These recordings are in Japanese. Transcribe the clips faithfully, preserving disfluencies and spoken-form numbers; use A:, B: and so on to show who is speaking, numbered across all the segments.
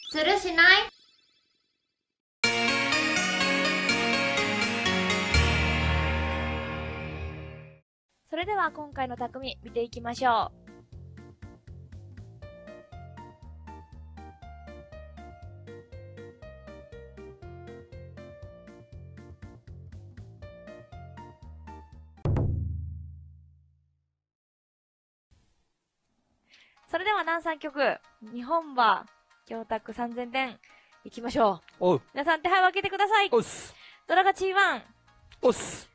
A: するしない？
B: それでは今回の匠見ていきましょう。それでは南三曲、日本は教託さんぜんてんいきましょう。
C: おう。
B: 皆さん手配を開けてください。
C: おっす。
B: ドラがチーワン。
C: おっす。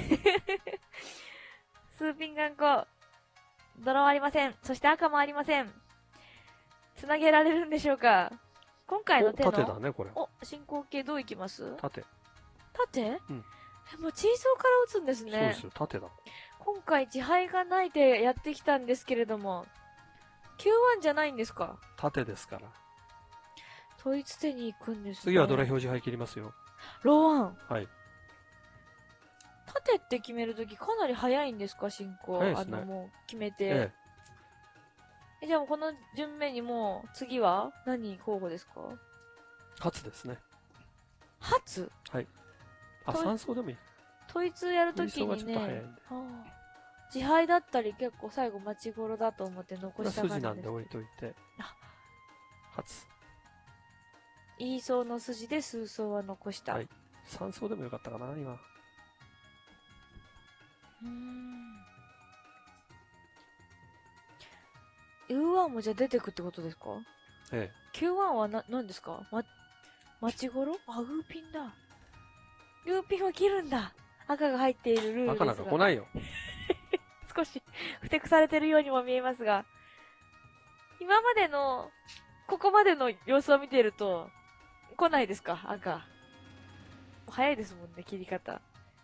B: スーピンガンコ。ドラはありません。そして赤もありません。つなげられるんでしょうか？今回の手の。
C: お、縦だね、これ。
B: お、進行形どういきます？
C: 縦。
B: 縦？
C: うん。
B: え、もうチーソーから打つんですね。
C: そうですよ、縦だ。
B: 今回自敗がないでやってきたんですけれども、キューワン じゃないんですか？
C: 縦ですから。
B: 統一手に行くんですね。
C: 次はドラ表示牌切りますよ。
B: ローワン。
C: はい。
B: 縦って決めるときかなり早いんですか、進行。
C: 早いですね。
B: あの、もう決めて。
C: ええ。
B: え、じゃあもうこの順目にもう、次は何候補ですか？
C: 初ですね。
B: 初？
C: はい。あ、
B: と
C: 三層でもいい。
B: 統一やるとき
C: 二層がちょっ
B: にね、
C: と早いんで。
B: はあ、自敗だったり結構最後待ち頃だと思って残
C: これは
B: した感じです。
C: 筋なんで置いといて。
B: あ、
C: 初。
B: いい層の筋で数層は残した。
C: はい。三層でもよかったかな、今。
B: うーん。ユーワン もじゃあ出てくってことですか？
C: ええ。
B: キューワン はな、何ですか？ま、待ち頃？あ、ウーピンだ。ルーピンは切るんだ。赤が入っているルールですが。
C: 赤なんか来ないよ。
B: 少し、ふてくされてるようにも見えますが。今までの、ここまでの様子を見ていると、来ないですか？赤。早いですもんね、切り方。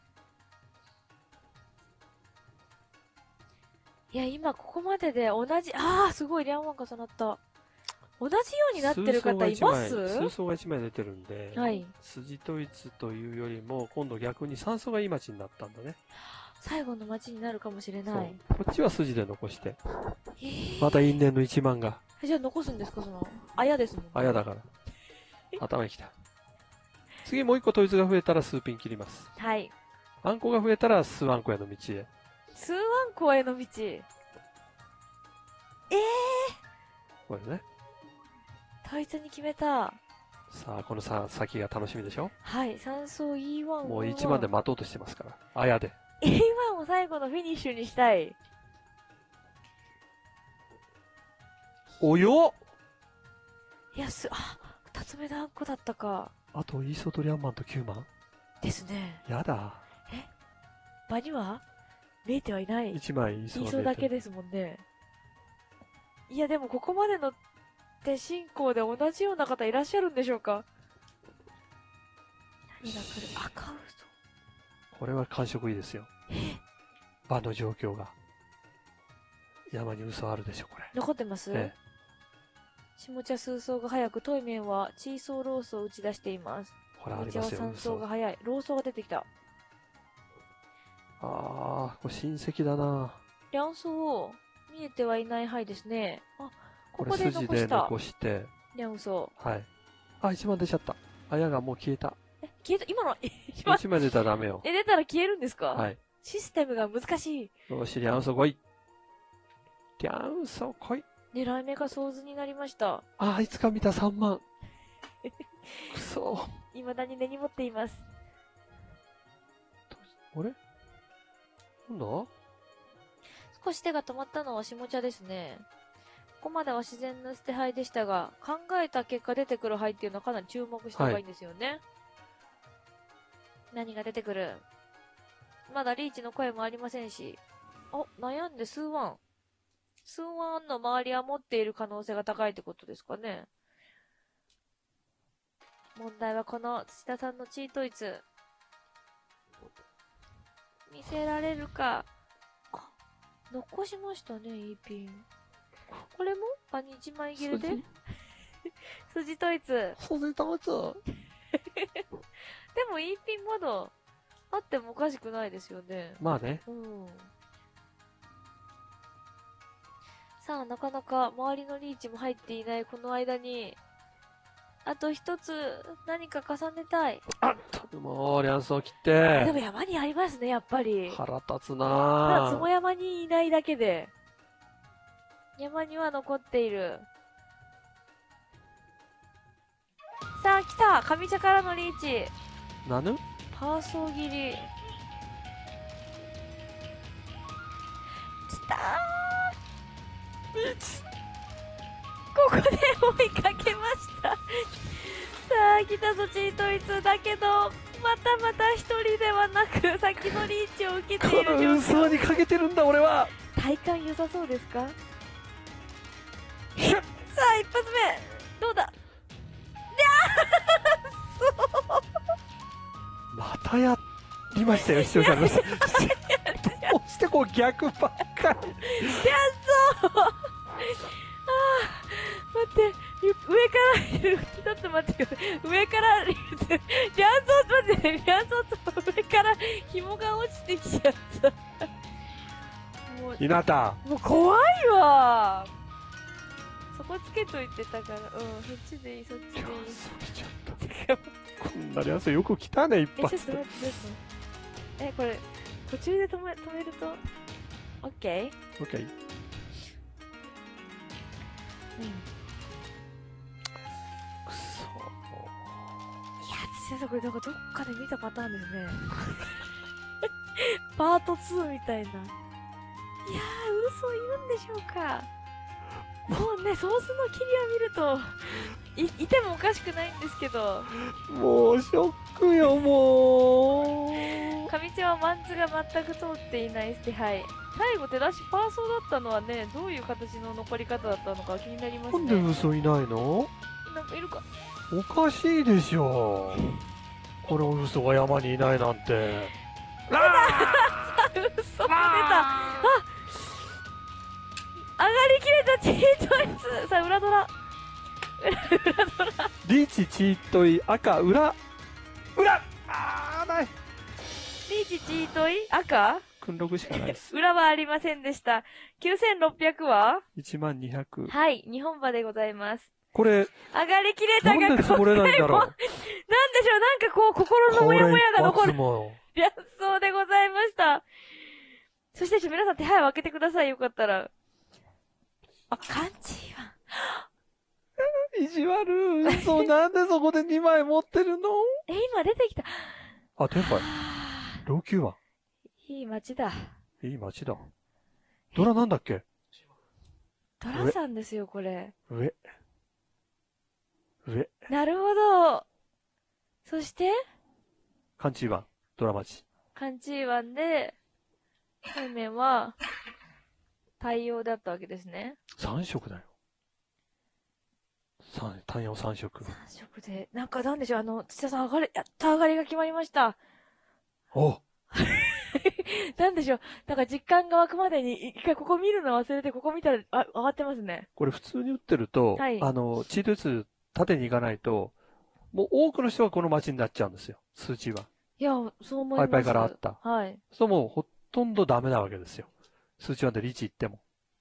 B: いや、今ここまでで同じ、ああ、すごい、リャンワン重なった。同じようになってる方います
C: 数層がいちまい出てるんで、
B: はい。
C: 筋統一というよりも、今度逆に三層がいい待ちになったんだね。
B: 最後の待ちになるかもしれない。
C: こっちは筋で残して。
B: えー、
C: また因縁のいちまんが。
B: じゃあ残すんですか、その、あやですもん、ね。
C: あやだから。頭にきた。次もう一個統一が増えたら数ピン切ります。
B: はい。
C: あんこが増えたら数あんこへの道へ。
B: 数万個への道。ええー、
C: これね。
B: 統一に決めた。
C: さあ、このさ先が楽しみでしょ？
B: はい。三層 イーワン。
C: もういちまんで待とうとしてますから。あやで。
B: イーワン を最後のフィニッシュにしたい。
C: およ
B: いや、す、あ、二つ目のあんこだったか。
C: あと、イーソトリャンマンときゅうまん
B: ですね。
C: やだ。
B: え場には見えてはいない。
C: いちまいイーソ
B: イーソだけですもんね。いや、でもここまでの手進行で同じような方いらっしゃるんでしょうか？何が来る？赤嘘。
C: これは感触いいですよ。場の状況が。山に嘘あるでしょ、これ。
B: 残ってます？
C: ええ。
B: 下茶数層が早く、トイメンはチーソーロースを打ち出しています。
C: ほら、あり
B: 下茶は
C: ますよ、
B: 三層
C: 嘘。
B: が早い。ローソーが出てきた。
C: あー、これ親戚だな。
B: 両層、見えてはいない範囲ですね。あ、こ
C: これ
B: こで
C: 筋で
B: 残した。
C: 残して。
B: 両層。
C: はい。あ、いちまん出ちゃった。あやがもう消えた。
B: え、消えた、今の、え、今
C: いちまん出たらダメよ。
B: え、出たら消えるんですか？
C: はい。
B: システムが難しい。
C: よし、リャンソ来い。リャンソ来い。
B: 狙い目が想像になりました。
C: あー、いつか見たさんまん。くそ
B: 未だに根に持っています。
C: あれなんだ？
B: 少し手が止まったのは下茶ですね。ここまでは自然な捨て牌でしたが、考えた結果出てくる牌っていうのはかなり注目した方がいいんですよね。はい、何が出てくる？まだリーチの声もありませんし。お、悩んで数ワン。数ワンの周りは持っている可能性が高いってことですかね。問題はこの土田さんのチートイツ。見せられるか。あ、残しましたね、いいピン。これも場にいちまい切れで筋統一。
C: 筋統一。
B: でもいいピンまだあってもおかしくないですよね。
C: まあね。
B: うん。さあ、なかなか周りのリーチも入っていないこの間に、 あと一つ、何か重ねたい。
C: あっと、もう、リャンソー切っ
B: でも
C: て。
B: 山にありますね、やっぱり。
C: 腹立つ
B: ただ、つも
C: なぁ。
B: 山にいないだけで。山には残っている。さあ、来た上茶からのリーチ。
C: なぬ
B: パーソー切り。来たーここで追いかけました。さあ、来たぞ、チートイツ。だけど、またまた一人ではなく、先のリーチを受けてい
C: この
B: る状
C: 嘘
B: 況。
C: にかけてるんだ、俺は。
B: 体感良さそうですか？
C: ひゃっ
B: さあ、一発目。どうだ？
C: またやりましたよ、視聴者の皆さん。どうしてこう逆ばっかり。
B: やっぞー待って、ゆ上から、ちょっと待ってください。上から、リャンソー、待って、リャンソーと上から紐が落ちてきちゃった。もう、
C: ひなた。
B: もう怖いわそこつけといてたから、うん、そっちでいい、そっちでいい。
C: いやそれちょっと。こんなリャンソーよく来たね、一
B: え、ちょっ
C: 発で。
B: と待って、ちょっと。え、これ、途中で止め、止めると、オッケー？
C: オッケー。
B: うん。
C: くそ。
B: いや、先生、これなんかどっかで見たパターンですね。パートツーみたいな。いやー、嘘いるんでしょうか。もうね、ソースの切りを見ると、い、いてもおかしくないんですけど、
C: もうショックよ、もう。
B: 上地はマンズが全く通っていない手配。最後手出しパーソーだったのはね、どういう形の残り方だったのか気になります
C: なんで
B: ね。
C: 嘘いないの？
B: なんかいるか。
C: おかしいでしょ。この嘘が山にいないなんて。
B: 嘘も出た。あ、上がりきれたチートイツ。さあ、裏ドラ。裏ドラ。
C: リーチ、チートイ、赤、裏。裏あー、ない。
B: リーチチートイ赤
C: 訓録しかないです。
B: 裏はありませんでした。きゅうせんろっぴゃくはい
C: ちまんにひゃく。
B: はい、日本馬でございます。
C: これ、
B: 上がりきれたが
C: なんで積もれないんだろう。
B: なんでしょう、なんかこう、心のモヤモヤが残る。
C: も
B: リャンソーでございました。そして、皆さん手配を開けてください、よかったら。あ、カンチーは。
C: 意地悪。嘘、なんでそこでにまい持ってるの？
B: え、今出てきた。
C: あ、天杯。
B: は
C: 老朽は。
B: ぁいい街だ。
C: いい街だ。ドラなんだっけ？
B: トラさんですよ、これ。
C: 上。上。
B: なるほど。そして、
C: カンチーワン。ドラマチ。
B: カンチーワンで、背面は、対応だったわけですね。
C: さん色だよ。三、単陽さん色。
B: さん色で、なんかなんでしょう、あの、土田さん上がり、やった上がりが決まりました。
C: お
B: なんでしょう、なんか実感が湧くまでに、一回ここ見るの忘れて、ここ見たら、あ、上がってますね。
C: これ普通に打ってると、
B: はい
C: あの、チート率縦に行かないと、もう多くの人がこの街になっちゃうんですよ。数値は。
B: いや、そう思います。
C: パイパイからあった。
B: はい。
C: そうもうほとんどダメなわけですよ。数値ワンでリーチ行っても。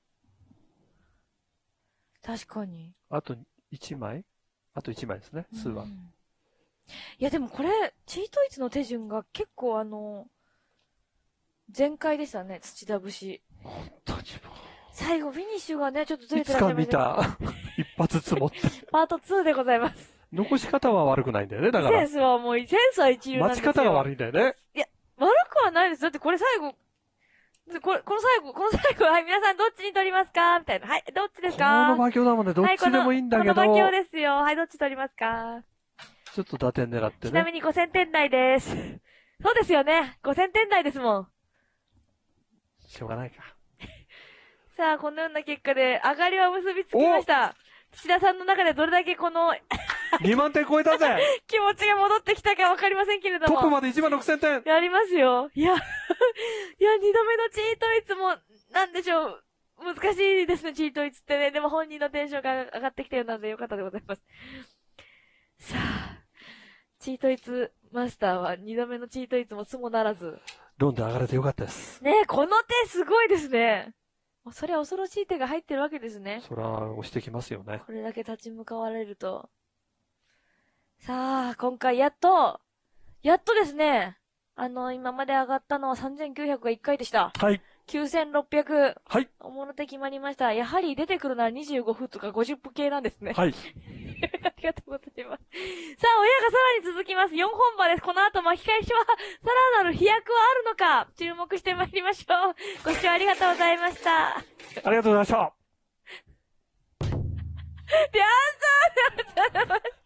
B: 確かに。
C: あといちまいあといちまいですね、数は。
B: うんいや、でもこれ、チートイツの手順が結構あの、全開でしたね、土田節。
C: 本当にも
B: 最後、フィニッシュがね、ちょっとず
C: う。いつか
B: れてらっしゃいま
C: 見
B: した
C: 一発積もって。
B: パートツーでございます。
C: 残し方は悪くないんだよね、だから
B: セン。スはもう、センスは一流なんですよ。
C: 待ち方が悪いんだよね。
B: 悪くはないです。だってこれ最後、これ、この最後、この最後、はい、皆さんどっちに取りますかみたいな。はい、どっちです
C: こ
B: か
C: の馬強だもんね、どっちでもいいんだけど、
B: はい、この、この馬強ですよ。はい、どっち取りますか
C: ちょっと打点狙って
B: ちなみ
C: ね。
B: にごせんてん台です。そうですよね。ごせんてん台ですもん。
C: しょうがないか。
B: さあ、このような結果で、上がりは結びつきました。土田さんの中でどれだけこの
C: にまんてん超えたぜ
B: 気持ちが戻ってきたかわかりませんけれども。
C: トップまでいちまんろくせんてん
B: やりますよ。いや、いや、二度目のチートイツも、なんでしょう。難しいですね、チートイツってね。でも本人のテンションが上がってきたようなのでよかったでございます。さあ、チートイツマスターは二度目のチートイツもつもならず。
C: ロンで上がれてよかったです。
B: ねえ、この手すごいですね。それは恐ろしい手が入ってるわけですね。
C: そら、押してきますよね。
B: これだけ立ち向かわれると。 さあ、今回やっと、やっとですね、あの、今まで上がったのはさんぜんきゅうひゃくがいっかいでした。
C: はい。
B: きゅうせんろっぴゃく。
C: はい。
B: おもろ手決まりました。やはり出てくるのはにじゅうごふんとかごじゅっぷん系なんですね。
C: はい。
B: ありがとうございます。さあ、親がさらに続きます。よんほんまです。この後巻き返しは、さらなる飛躍はあるのか、注目してまいりましょう。ご視聴ありがとうございました。
C: ありがとうございました。
B: で、あんた、